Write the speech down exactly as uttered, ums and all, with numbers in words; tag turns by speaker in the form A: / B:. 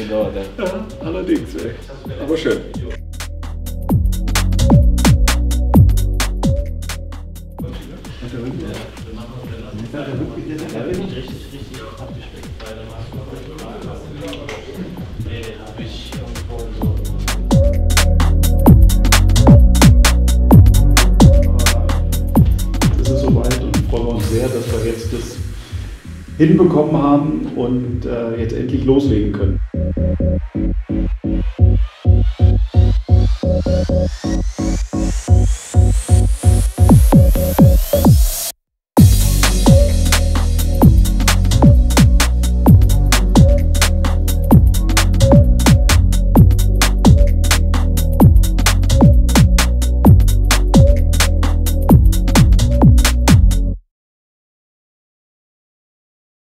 A: gedauert. Ja,
B: ja allerdings. Ey. Aber schön.
A: Da bin ich richtig, richtig abgespeckt. Nee, den habe ich irgendwo so.
B: Es ist soweit und freuen wir uns sehr, dass wir jetzt das hinbekommen haben und äh, jetzt endlich loslegen können.